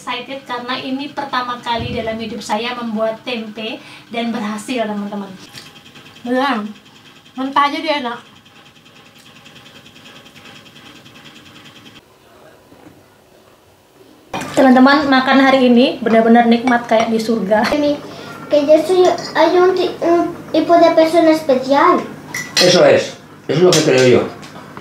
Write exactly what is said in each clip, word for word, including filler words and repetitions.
excited karena ini pertama kali dalam hidup saya membuat tempe dan berhasil, teman-teman. Beneran, mentah aja dia enak. Teman-teman, makan hari ini benar-benar nikmat kayak di surga. Que yo soy hay un, un tipo de persona especial. Eso es, eso es lo que creo yo.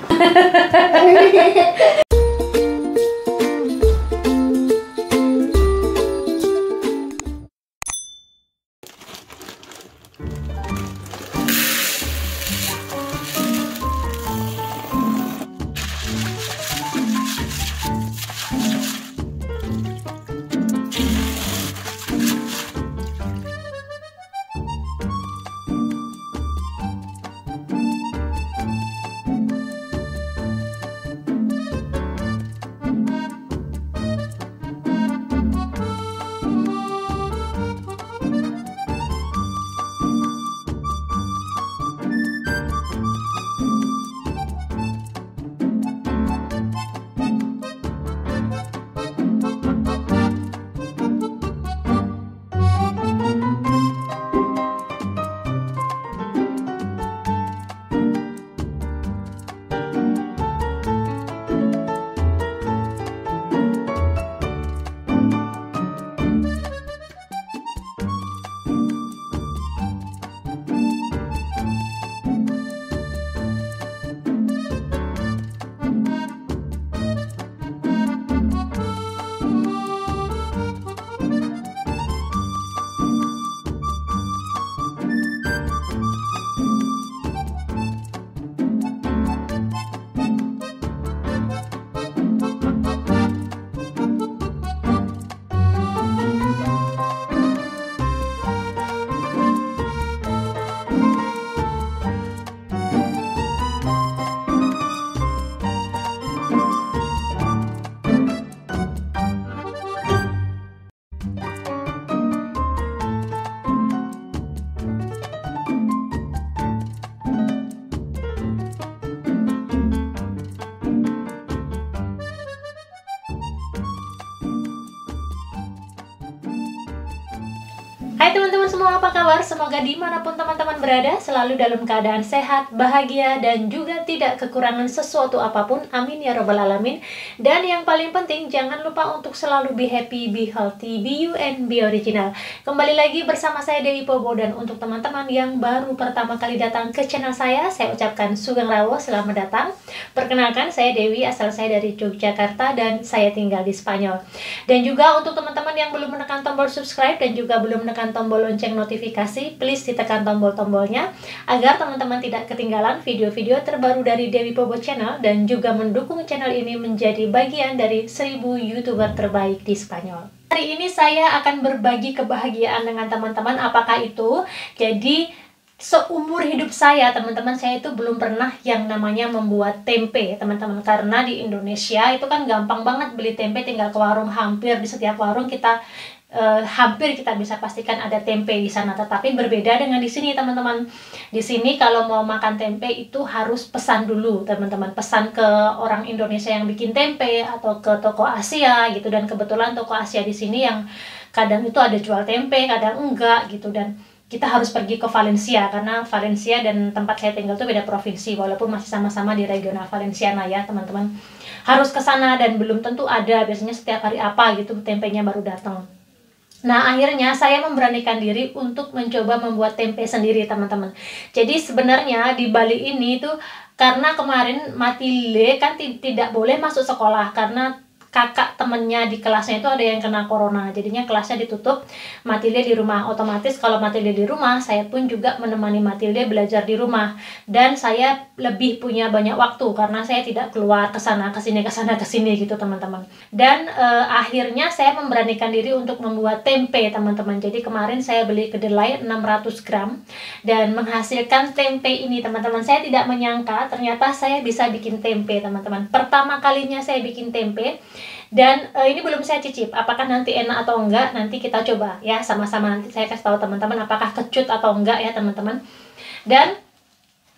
Hai teman-teman semua, apa kabar? Semoga dimanapun teman-teman berada selalu dalam keadaan sehat, bahagia, dan juga tidak kekurangan sesuatu apapun. Amin ya robbal alamin. Dan yang paling penting, jangan lupa untuk selalu be happy, be healthy, be you, and be original. Kembali lagi bersama saya Dewi Pobo, dan untuk teman-teman yang baru pertama kali datang ke channel saya, saya ucapkan Sugeng Rawo, selamat datang. Perkenalkan, saya Dewi, asal saya dari Yogyakarta dan saya tinggal di Spanyol. Dan juga untuk teman-teman yang belum menekan tombol subscribe dan juga belum menekan tombol lonceng notifikasi, please ditekan tombol-tombolnya agar teman-teman tidak ketinggalan video-video terbaru dari Dewi Pobo Channel dan juga mendukung channel ini menjadi bagian dari seribu YouTuber terbaik di Spanyol. Hari ini saya akan berbagi kebahagiaan dengan teman-teman. Apakah itu? Jadi seumur hidup saya, teman-teman, saya itu belum pernah yang namanya membuat tempe, teman-teman. Karena di Indonesia itu kan gampang banget beli tempe, tinggal ke warung, hampir di setiap warung kita Uh, hampir kita bisa pastikan ada tempe di sana. Tetapi berbeda dengan di sini, teman-teman. Di sini kalau mau makan tempe itu harus pesan dulu, teman-teman. Pesan ke orang Indonesia yang bikin tempe atau ke toko Asia gitu. Dan kebetulan toko Asia di sini yang kadang itu ada jual tempe, kadang enggak gitu. Dan kita harus pergi ke Valencia karena Valencia dan tempat saya tinggal itu beda provinsi, walaupun masih sama-sama di regional Valenciana ya, teman-teman. Harus ke sana dan belum tentu ada, biasanya setiap hari apa gitu tempenya baru datang. Nah, akhirnya saya memberanikan diri untuk mencoba membuat tempe sendiri, teman-teman. Jadi sebenarnya di Bali ini tuh karena kemarin Matilde kan tidak boleh masuk sekolah karena kakak temennya di kelasnya itu ada yang kena corona, jadinya kelasnya ditutup. Matilde di rumah. Otomatis kalau Matilde di rumah, saya pun juga menemani Matilde belajar di rumah, dan saya lebih punya banyak waktu karena saya tidak keluar ke sana ke sini ke sana ke sini gitu, teman-teman. Dan e, akhirnya saya memberanikan diri untuk membuat tempe, teman-teman. Jadi kemarin saya beli kedelai enam ratus gram dan menghasilkan tempe ini, teman-teman. Saya tidak menyangka ternyata saya bisa bikin tempe, teman-teman. Pertama kalinya saya bikin tempe. Dan uh, ini belum saya cicip, apakah nanti enak atau enggak, nanti kita coba ya sama-sama. Nanti saya kasih tahu teman-teman apakah kecut atau enggak ya, teman-teman. Dan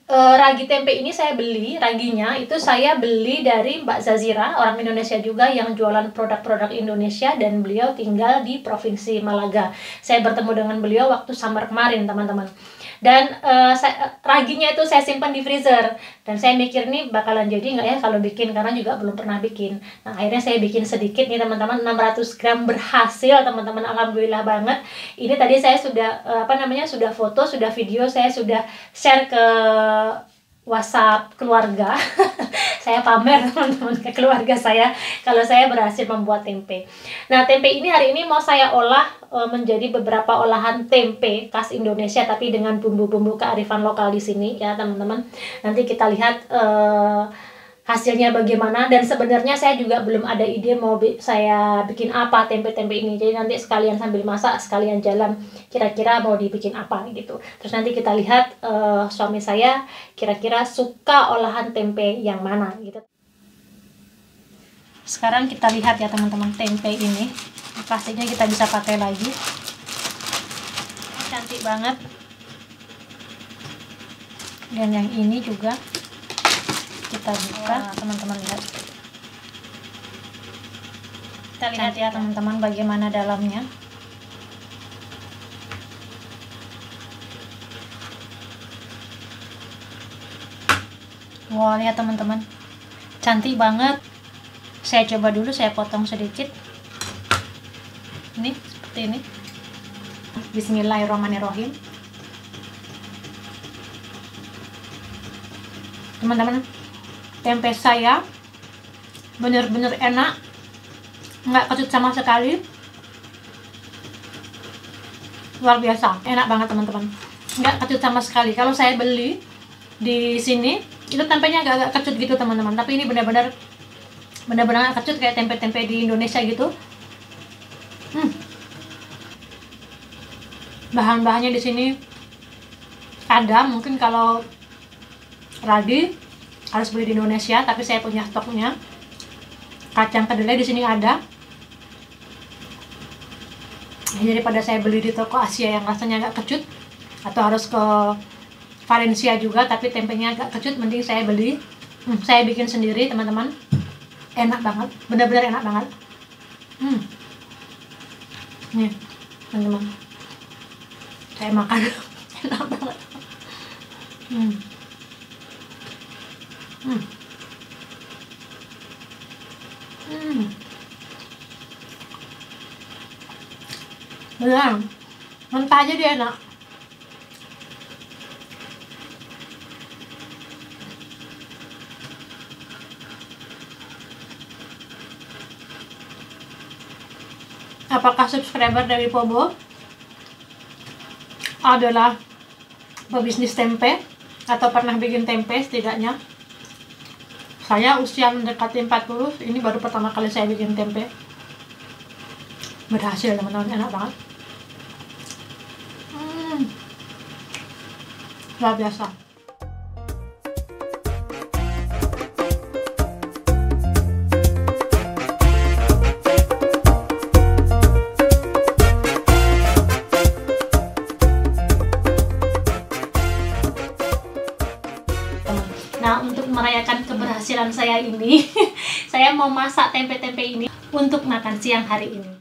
E, ragi tempe ini saya beli, raginya itu saya beli dari Mbak Zazira, orang Indonesia juga yang jualan produk-produk Indonesia, dan beliau tinggal di Provinsi Malaga. Saya bertemu dengan beliau waktu summer kemarin, teman-teman. Dan e, saya, raginya itu saya simpan di freezer, dan saya mikir nih bakalan jadi nggak ya kalau bikin, karena juga belum pernah bikin. Nah, akhirnya saya bikin sedikit nih, teman-teman. Enam ratus gram berhasil, teman-teman. Alhamdulillah banget. Ini tadi saya sudah e, apa namanya sudah foto, sudah video, saya sudah share ke WhatsApp keluarga. Saya pamer, teman-teman, ke keluarga saya kalau saya berhasil membuat tempe. Nah, tempe ini hari ini mau saya olah e, menjadi beberapa olahan tempe khas Indonesia, tapi dengan bumbu-bumbu kearifan lokal di sini ya, teman-teman. Nanti kita lihat e, hasilnya bagaimana, dan sebenarnya saya juga belum ada ide mau bi saya bikin apa tempe-tempe ini. Jadi nanti sekalian sambil masak, sekalian jalan kira-kira mau dibikin apa gitu. Terus nanti kita lihat uh, suami saya kira-kira suka olahan tempe yang mana gitu. Sekarang kita lihat ya, teman-teman, tempe ini. Plastiknya kita bisa pakai lagi. Cantik banget. Dan yang ini juga kita buka, teman-teman, lihat. Kita lihat ya, teman-teman, bagaimana dalamnya. Wow, lihat, teman-teman, cantik banget. Saya coba dulu, saya potong sedikit. Ini seperti ini. Bismillahirrahmanirrahim. Teman-teman, tempe saya bener-bener enak, nggak kecut sama sekali, luar biasa, enak banget, teman-teman, nggak kecut sama sekali. Kalau saya beli di sini itu tempenya agak-agak kecut gitu, teman-teman, tapi ini benar-benar benar-benar kecut kayak tempe-tempe di Indonesia gitu. hmm. Bahan-bahannya di sini ada, mungkin kalau ragi harus beli di Indonesia, tapi saya punya stoknya. Kacang kedelai di sini ada. Jadi daripada saya beli di toko Asia yang rasanya agak kecut, atau harus ke Valencia juga tapi tempenya agak kecut, mending saya beli. Hmm, saya bikin sendiri, teman-teman. Enak banget, benar-benar enak banget. Hmm. Nih, teman-teman, saya makan. Enak banget. Hmm. Hmm. Hmm. Beneran, mentah aja dia enak. Apakah subscriber dari Pobo adalah pebisnis tempe atau pernah bikin tempe setidaknya? Saya usia mendekati empat puluh, ini baru pertama kali saya bikin tempe. Berhasil, teman-teman, enak banget. Hmm. Luar biasa. Nah, untuk merayakan keberhasilan saya ini, saya mau masak tempe-tempe ini untuk makan siang hari ini.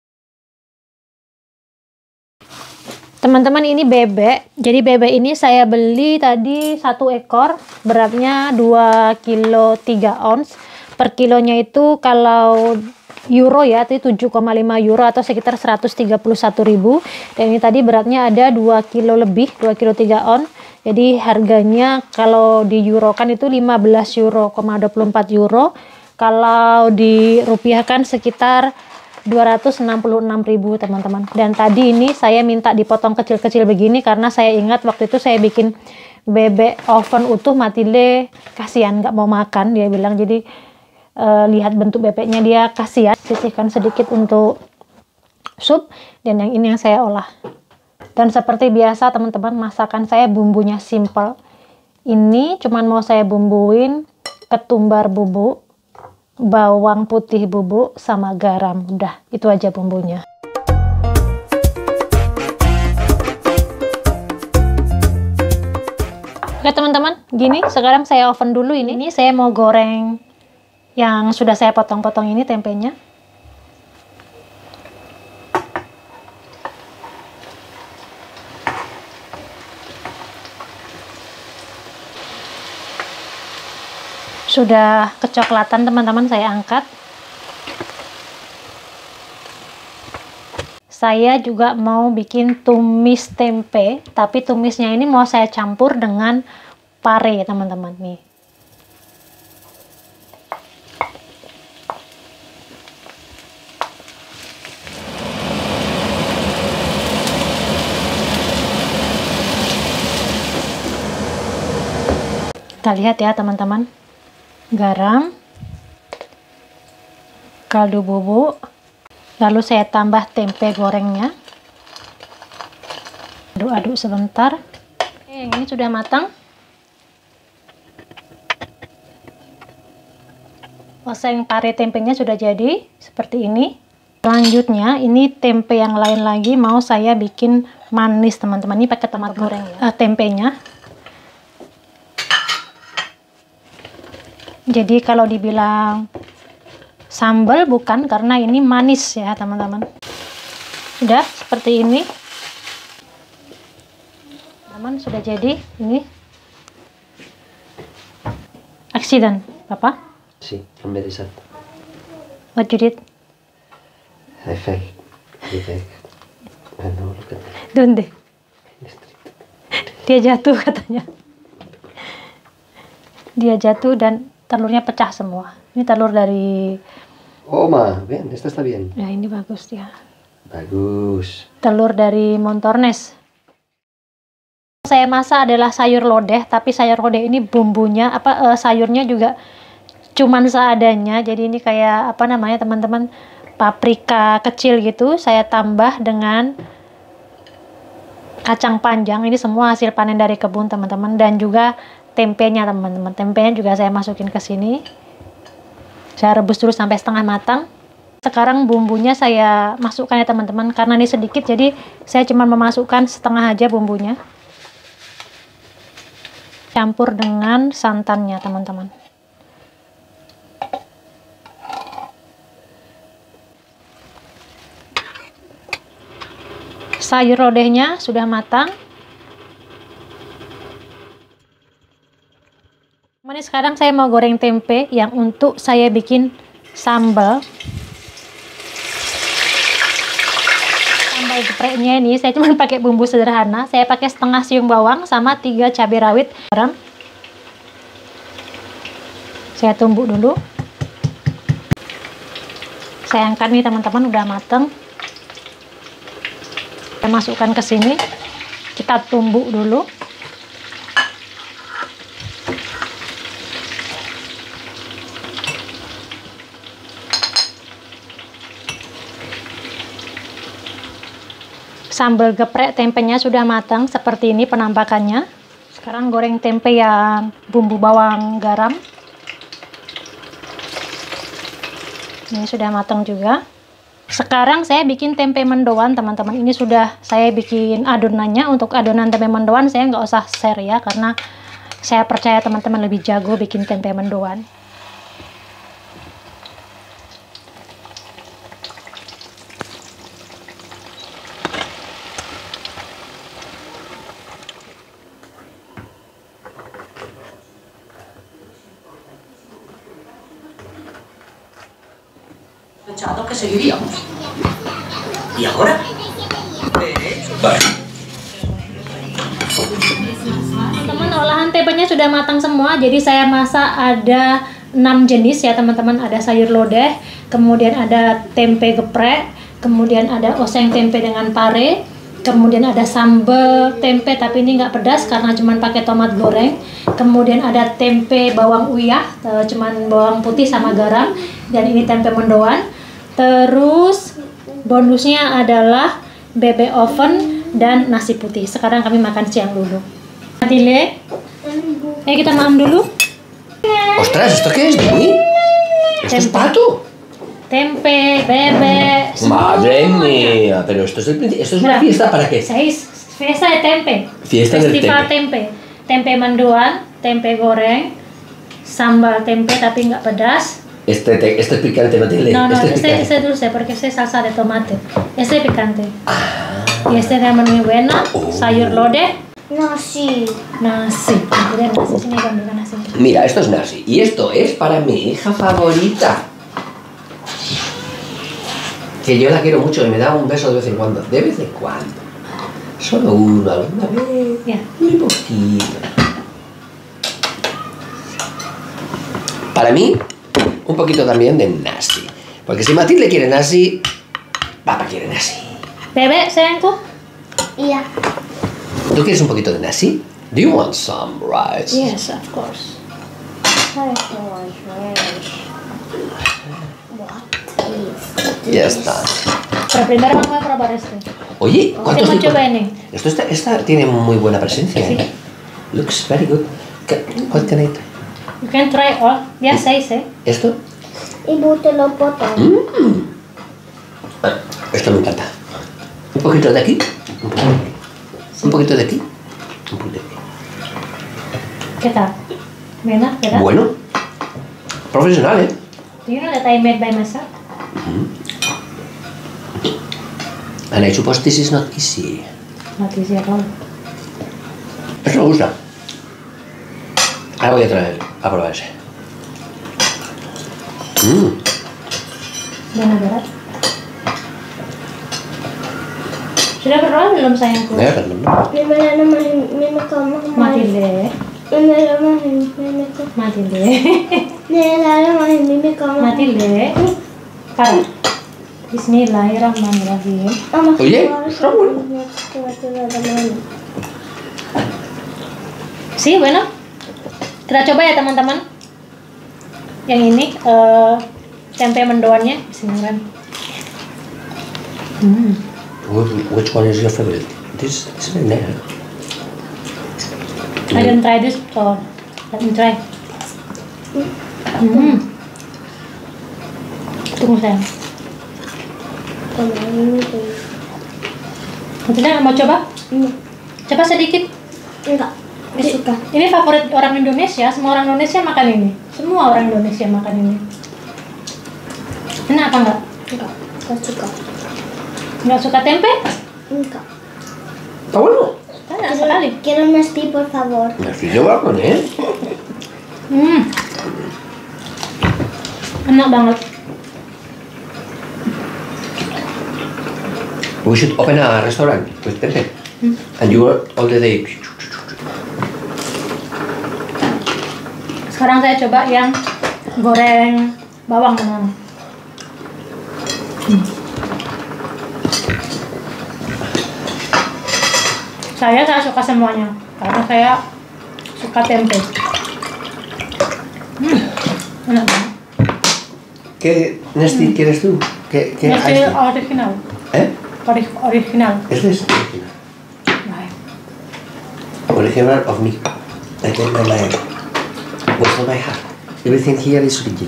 Teman-teman, ini bebek. Jadi bebek ini saya beli tadi satu ekor, beratnya dua kilo tiga ons. Per kilonya itu kalau euro ya, itu tujuh koma lima euro atau sekitar seratus tiga puluh satu ribu. Dan ini tadi beratnya ada dua kilo lebih, dua kilo tiga ons. Jadi harganya kalau di euro kan itu lima belas euro koma dua puluh empat euro. Kalau dirupiahkan sekitar dua ratus enam puluh enam ribu, teman-teman. Dan tadi ini saya minta dipotong kecil-kecil begini karena saya ingat waktu itu saya bikin bebek oven utuh, Matile kasihan nggak mau makan, dia bilang. Jadi uh, lihat bentuk bebeknya, dia kasihan, sisihkan sedikit untuk sup. Dan yang ini yang saya olah. Dan seperti biasa, teman-teman, masakan saya bumbunya simple. Ini cuman mau saya bumbuin ketumbar bubuk, bawang putih bubuk, sama garam. Udah, itu aja bumbunya. Oke teman-teman, gini sekarang saya oven dulu ini. Ini saya mau goreng yang sudah saya potong-potong ini tempenya. Sudah kecoklatan teman-teman, saya angkat. Saya juga mau bikin tumis tempe, tapi tumisnya ini mau saya campur dengan pare teman-teman nih. Kita lihat ya teman-teman. Garam, kaldu bubuk, lalu saya tambah tempe gorengnya. Aduk-aduk sebentar. Oke, yang ini sudah matang. Oseng pare tempenya sudah jadi seperti ini. Selanjutnya ini tempe yang lain lagi mau saya bikin manis teman-teman. Ini pakai tomat goreng ya. Uh, tempenya. Jadi kalau dibilang sambal bukan, karena ini manis ya teman-teman. Sudah seperti ini. Teman sudah jadi ini. Accident, Papa? Sí, en vez de sal. What you did? I fell. I fell. Ah, no, look at that. Donde? Dia jatuh katanya. Dia jatuh dan telurnya pecah semua. Ini telur dari... Oh, ma, ven, esta está bien. Ya, ini bagus ya. Bagus. Telur dari Montornes. Saya masak adalah sayur lodeh, tapi sayur lodeh ini bumbunya, apa uh, sayurnya juga cuman seadanya. Jadi ini kayak, apa namanya teman-teman, paprika kecil gitu. Saya tambah dengan kacang panjang. Ini semua hasil panen dari kebun teman-teman. Dan juga tempenya teman-teman, tempenya juga saya masukin ke sini. Saya rebus dulu sampai setengah matang. Sekarang bumbunya saya masukkan ya teman-teman, karena ini sedikit jadi saya cuma memasukkan setengah aja bumbunya. Campur dengan santannya teman-teman. Sayur lodehnya sudah matang. Ini sekarang saya mau goreng tempe yang untuk saya bikin sambal. Sambal gepreknya ini saya cuma pakai bumbu sederhana. Saya pakai setengah siung bawang sama tiga cabai rawit. Garam. Saya tumbuk dulu. Saya angkat nih teman-teman, udah mateng. Saya masukkan ke sini. Kita tumbuk dulu. Sambal geprek tempenya sudah matang, seperti ini penampakannya. Sekarang goreng tempe yang bumbu bawang garam. Ini sudah matang juga. Sekarang saya bikin tempe mendoan teman-teman. Ini sudah saya bikin adonannya. Untuk adonan tempe mendoan saya nggak usah share ya, karena saya percaya teman-teman lebih jago bikin tempe mendoan. Pensado que seguiríamos. ¿Y ahora? Vale. Teman-teman, olahan tempenya sudah matang semua. Jadi saya masak ada enam jenis ya teman-teman. Ada sayur lodeh, kemudian ada tempe geprek, kemudian ada oseng tempe dengan pare, kemudian ada sambal tempe tapi ini nggak pedas karena cuman pakai tomat goreng, kemudian ada tempe bawang uyah, cuman bawang putih sama garam, dan ini tempe mendoan. Terus bonusnya adalah bebek oven dan nasi putih. Sekarang kami makan siang dulu. Adile, ayo kita makan dulu. Ostras, ¿esto qué es, Dini? ¿Esto es pato? Tempe, bebek. Madre mía, pero esto es, el, principio- esto es una Mira. fiesta para qué? Seis, fiesta de tempe. Fiesta del Festival tempe. tempe. tempe mendoan, tempe goreng, sambal tempe tapi nggak pedas. Este, te, este es picante, no tiene. No, no, este es este, picante. este es dulce porque este es salsa de tomate. Este es picante. Ah. Y este es muy bueno, Oh. sayur lodeh, Nasi. nasi. Miren, nasi sini conmigo nasi. Mira, esto es nasi. Y esto es para mi hija favorita. Que yo la quiero mucho y me da un beso de vez en cuando. De vez en cuando. Solo uno, alguna vez. Ya. Muy poquito. Para mí, un poquito también de nasi. Porque si Matilde quiere nasi, papá quiere nasi. Bebe, sayangku? Iya. ¿Tú quieres un poquito de nasi? Do you want some rice? Yes, of course. What is Ya está. Pero primero vamos a probar este. Oye, ¿cuántos Hemos tipos? coba ini. Esto está, esta tiene muy buena presencia. Sí. ¿eh? Looks very good. Ca- What can I try? You can try all. Ya seis, eh. ¿Esto? Ibu te lo potong. Mm. Ah, esto me encanta. Un poquito de aquí. Un poquito, un poquito de aquí. Un poquito de aquí. ¿Qué tal? ¿Buena? ¿Verdad? Bueno. Profesional, ¿eh? Do you know that I made by myself? And I suppose this is not easy. Not easy at all. Eso me gusta. Ahora voy a traer a probar ese. Mm. Buena, ¿verdad? Sudah berdoa belum sayangku? Ya, kan, no. Mimi nama Mimi kamu Matilde. Mimi nama Mimi kamu. Matilde. Mimi nama Mimi kamu. Matilde. Para. Bismillahirrahmanirrahim. Oye, está bueno. Sí, bueno. Kita coba ya teman-teman. Yang ini eh, tempe mendoannya. Bismillah. Hmm. Which one is your favorite? This is very nice. I didn't try this, so let me try. Hmm. Tunggu sayang. Matilda mau coba? Coba sedikit. Enggak. Enggak suka. Ini favorit orang Indonesia, semua orang Indonesia makan ini. Semua orang Indonesia makan ini. Enak apa enggak? Enggak. Enggak suka. Enggak suka tempe? Enggak. Está bueno. Enak sekali. Quiero nasi, por favor. Me fui yo a poner. Hmm. Enak banget. We should open a restaurant with tempe. Hmm. And you work all the day. Sekarang saya coba yang goreng bawang teman. Hmm. Saya saya suka semuanya karena saya suka tempe. Hmm. Enak banget. ¿Qué nesti quieres tú? ¿Qué, qué Nasi ice? original. ¿Eh? Ori- original. Este es original. Baik. Original of me. I take my life. What's on my heart? Everything here is original.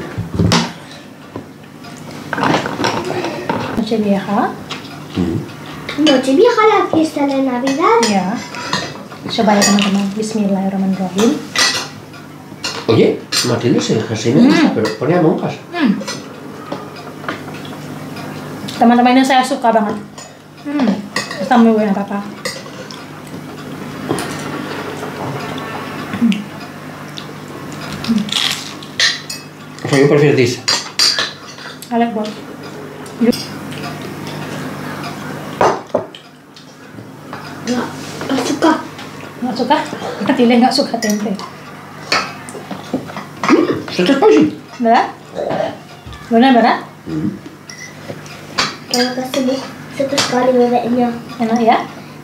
Noche vieja. Mm. Noche vieja, la fiesta de Navidad. Ya. Coba ya teman-teman. Bismillahirrahmanirrahim. Oye, Matilde se deja así, me gusta, pero pone a monjas. Hmm. Teman-teman ini saya suka banget. Hmm. Está muy buena, papa. O sea, yo prefiero this. I like both. Enggak. Enggak suka. Nggak suka? Matilde nggak suka tempe. Esto es spicy. Berat? Benar, berat? Mm. Kalau kasih satu sekali bebeknya. Enak ya?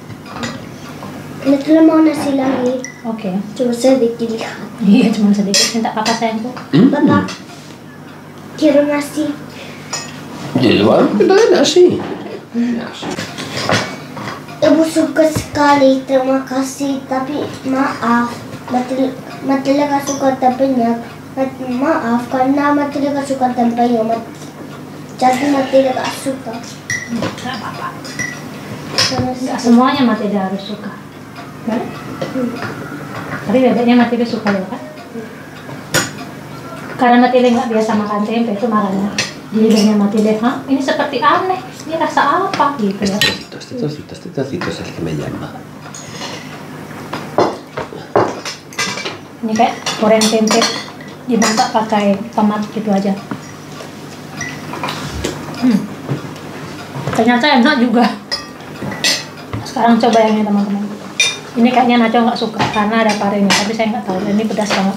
Nanti mau nasi lagi. Oke. Coba sedikit lihat. Iya, cuma sedikit. Minta papa sayangku. Mm. Bapak, quiero nasi. Jadi bang, kita ada nasi. Nasi. Ibu suka sekali, terima kasih. Tapi maaf, Matilda, Matilda gak suka tempenya. Mat- Maaf, karena Matilda gak suka tempenya. Mat- Jadi Matilda gak suka. Nggak apa-apa. Terus, Nggak semuanya Matilda harus suka. Benar? Hmm. Tapi bebeknya Matilde suka ya kan? Karena Matilde nggak biasa makan tempe itu makanya bibirnya Matilde, hah ini seperti aneh, ini rasa apa gitu ya? Este trocito, este trocito, este trocito es el que me llama. Ini kayak goreng tempe dimasak pakai tomat gitu aja. Hmm. Ternyata enak juga. Sekarang coba yang ini teman-teman. Ini kayaknya Nacho nggak suka karena ada parenya, tapi saya nggak tahu. Ini pedas banget.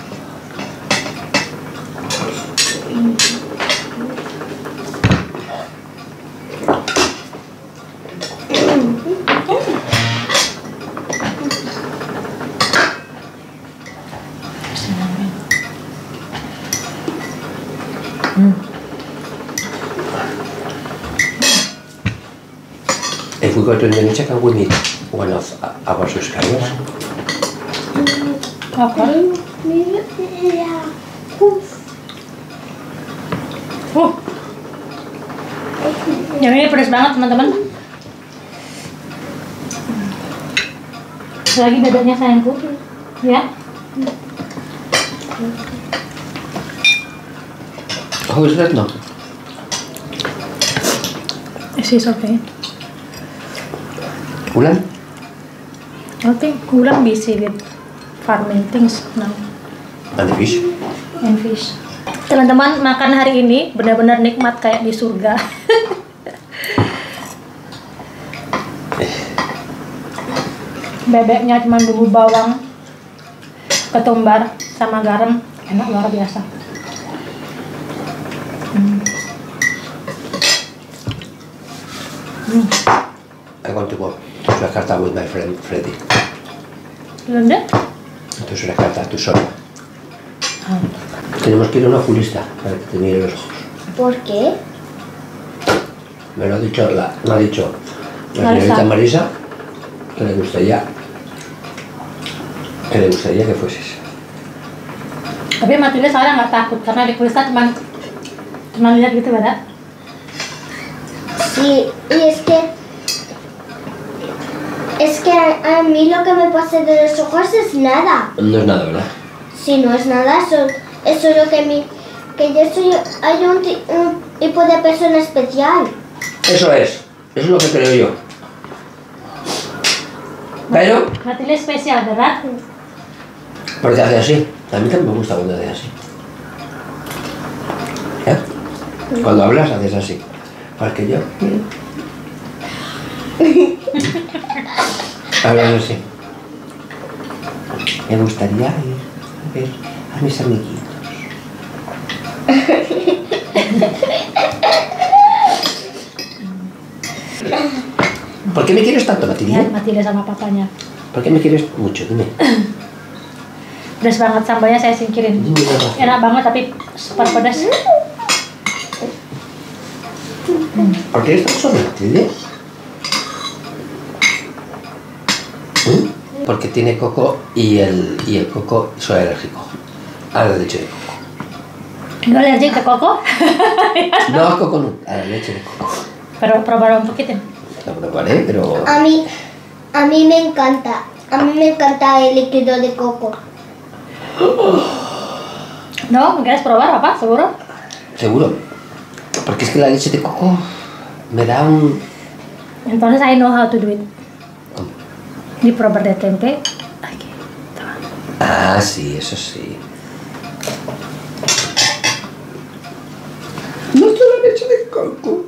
Hmm. If we go to Indonesia, can we meet one of our subscribers? Apa? Mira. Uh. Yang ini pedas banget teman-teman. Lagi bebeknya sayangku, ya. How is that now? She's okay. Ulan? I think Ulan busy with farming things now And the fish? and fish. Teman-teman, makan hari ini benar-benar nikmat kayak di surga. Bebeknya cuma bumbu bawang, ketumbar, sama garam, enak luar biasa. Hmm. Hmm. I want to go to Jakarta with my friend Freddy. ¿Dónde? Entonces Jakarta, tú sola. Ah. Tenemos que ir a un oculista para que te mire los ojos. ¿Por qué? Me lo ha dicho la, me ha dicho la Marisa. señorita Marisa que le gustaría que le gustaría que fueses. Tapi Matilde sekarang nggak takut karena di kulista cuma cuma lihat gitu, ¿verdad? Sí, y es que es que a, a mí lo que me pasa de los ojos es nada. No es nada, ¿verdad? Si no es nada, eso, eso es lo que mi que yo soy hay un, ti- un tipo de persona especial. Eso es, eso es lo que creo yo. Pero, Matilde especial, ¿verdad? porque hace así. A mí también me gusta cuando haces así. ¿Eh? Cuando hablas haces así. Porque yo. Hablas así. Me gustaría ir a ver a mis amiguitos. ¿Por qué me quieres tanto, Matilde? Lihat Matilde sama papanya. ¿Por qué me quieres mucho? Dime. Pedas banget, sambalnya saya singkirin. Dime nada. Enak banget tapi super pedas. ¿Por qué eres tan suave, Matilde? ¿Mm? Porque tiene coco y el, y el coco soy alérgico a la leche de coco. ¿No alergic ke koko? No a coco, no, a la leche de coco. Pero probar un poquito. Lo probaré, pero... A mí a mí me encanta. A mí me encanta el líquido de coco. No, ¿quieres probar apa? ¿Seguro? Seguro. Porque es que la leche de coco me da un... Entonces I know how to do it. ¿Cómo? Di probar de tempe. Aquí. Ah, sí, eso sí. No es la leche de coco.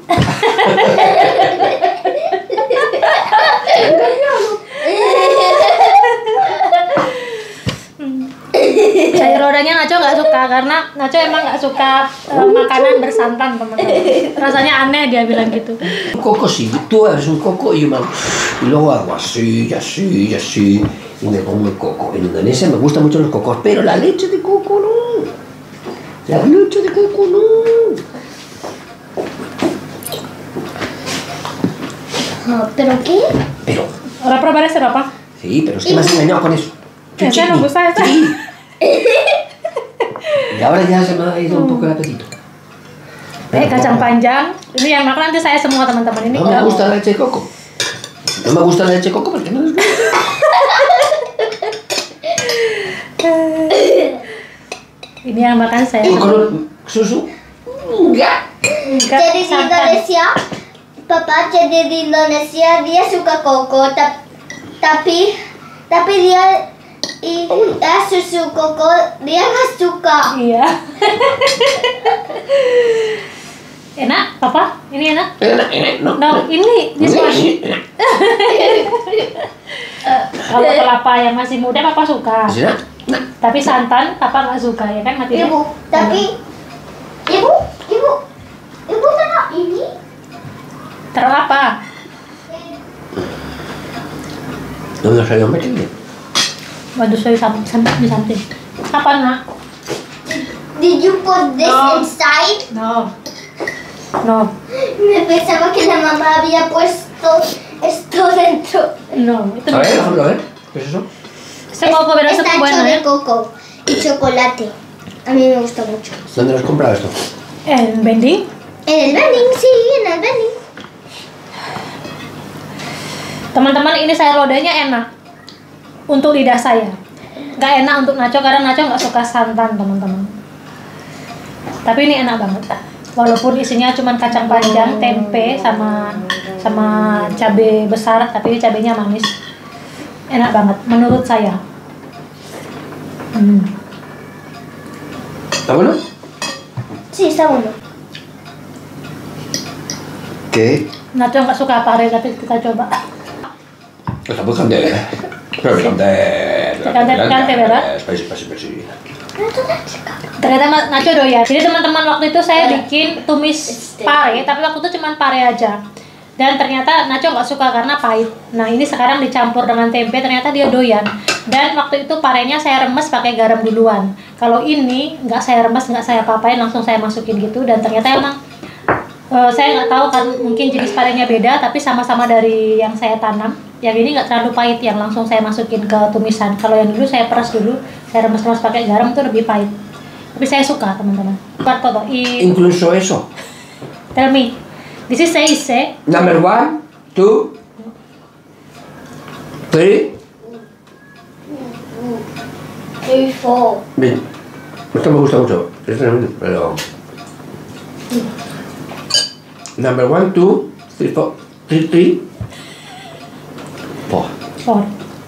Sayur lodehnya Nacho nggak suka karena Nacho emang nggak suka uh, makanan bersantan, teman-teman. Rasanya aneh dia bilang gitu. Un coco sí, tú eres un coco y yo me hago... Y luego hago así, y así, y así. Y me como el coco. En Indonesia me gustan mucho los cocos, pero la leche de coco no. La leche de coco no. Ah, ¿pero qué? Pero, Ahora probar ese apa? sí, pero es que me has engañado con eso. ¿En serio? ¿Me gusta eso? Sí. Y ahora ya se me ha ido un poco el apetito. Eh, kacang panjang. Ini yang makan nanti saya semua, teman-teman. Ini No me kalau- gusta la leche de coco. No me gusta la leche de coco porque no es... Ini yang makan saya. Oh, kalau susu? Enggak. Enggak, Jadi di santan. Indonesia, papa jadi di Indonesia dia suka koko, tap- tapi tapi dia i, ya, susu koko dia nggak suka. Iya. Enak, Papa? Ini enak? Enak, enak. No, No, ini this one. Ini enak. Kalau kelapa yang masih muda Papa suka. Enak. Nah, Tapi santan Papa nggak suka ya kan Matilda? Ibu, tapi ibu, ibu, ibu taruh ini. Taruh apa? donde salió Matilde? Waduh, saya sam- sampai di samping. Apa nak? Did you put this No. inside? No. No. Me pensaba que la mamá había puesto esto dentro. No. Itu A ver, déjamelo ver. ¿Qué es eso? Este coco verás Está es hecho bueno, de ¿eh? coco y chocolate. A mí me gusta mucho. ¿Dónde lo has comprado esto? En vending. En el vending, sí, en el vending. Teman-teman, ini sayur lodehnya enak untuk lidah saya. Nggak enak untuk Nacho karena Nacho nggak suka santan, teman-teman. Tapi ini enak banget. Walaupun isinya cuma kacang panjang, tempe, sama sama cabai besar, tapi cabenya manis. Enak banget, menurut saya. Hmm. ¿Está bueno? Sí, está bueno. ¿Qué? Nacho nggak suka pare, tapi kita coba. Está muy candela. Pero picante. Picante, picante, ¿verdad? Spicy, spicy, spicy. Ternyata Ma- Nacho doyan. Jadi teman-teman, waktu itu saya bikin tumis pare, tapi waktu itu cuma pare aja. Dan ternyata Nacho nggak suka karena pahit. Nah ini sekarang dicampur dengan tempe, ternyata dia doyan. Dan waktu itu parenya saya remes pakai garam duluan. Kalau ini nggak saya remes, nggak saya apa-apain, langsung saya masukin gitu. Dan ternyata emang eh, saya nggak tahu kan, mungkin jenis parenya beda, tapi sama-sama dari yang saya tanam. Yang ini nggak terlalu pahit, yang langsung saya masukin ke tumisan. Kalau yang dulu saya peras dulu, saya remes-remes pakai garam itu lebih pahit. Tapi saya suka, teman-teman. Buat foto. I, Incluso eso. tell me, this is seis, eh? Number one, two, three. Three, four. Bien. Esto me gusta mucho. Este también, pero. Number one, two, three, four, three, three. Four. Four.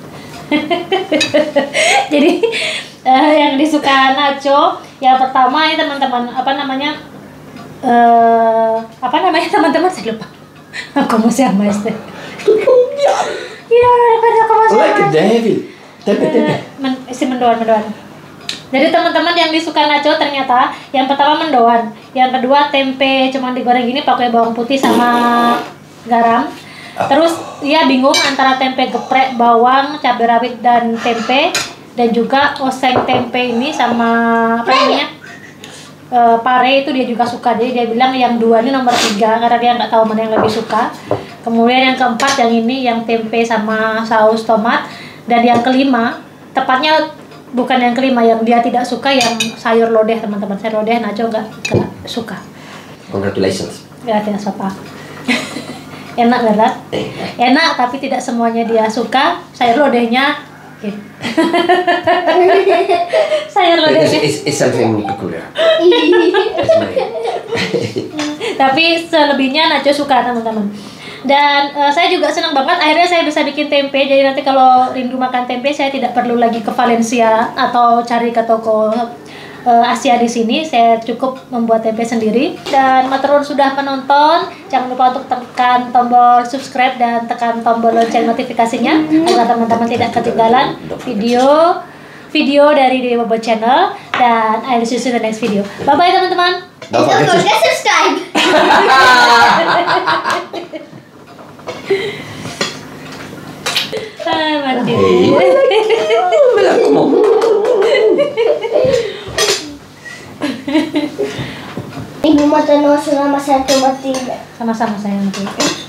Jadi eh, yang disuka Nacho, yang pertama ini teman-teman, apa namanya? eh apa namanya teman-teman, saya lupa. Como se llama este? Iya, ada como se I like llama. it, David. Tempe, tempe. Eh, men, si mendoan mendoan. Jadi teman-teman yang disuka Nacho ternyata yang pertama mendoan, yang kedua tempe cuman digoreng gini pakai bawang putih sama garam. Terus dia bingung antara tempe geprek, bawang, cabai rawit dan tempe, dan juga oseng tempe ini sama apa namanya e, pare itu dia juga suka. Jadi dia bilang yang dua ini nomor tiga karena dia nggak tahu mana yang lebih suka. Kemudian yang keempat yang ini yang tempe sama saus tomat, dan yang kelima tepatnya bukan yang kelima, yang dia tidak suka yang sayur lodeh, teman-teman. Sayur lodeh Nacho nggak nggak suka. Congratulations. Nggak ada apa. Enak verdad? Enak, tapi tidak semuanya dia suka. Sayur lodehnya gitu. Sayur It's, lodehnya. it's, it's something peculiar. It's my- Tapi selebihnya Nacho suka, teman-teman. Dan eh, saya juga senang banget akhirnya saya bisa bikin tempe. Jadi nanti kalau rindu makan tempe, saya tidak perlu lagi ke Valencia atau cari ke toko eh, Asia di sini. Saya cukup membuat tempe sendiri. Dan maturun sudah menonton, jangan lupa untuk tekan tombol subscribe dan tekan tombol lonceng notifikasinya agar teman-teman tidak ketinggalan video video dari Dewi Bobo Channel. Dan I will see you in the next video. Bye bye, teman-teman. Don't Don't forget to- forget to subscribe. Ah, mati. Hey, me la como. Ibu mata no sudah masa Matilda. Sama-sama saya nanti.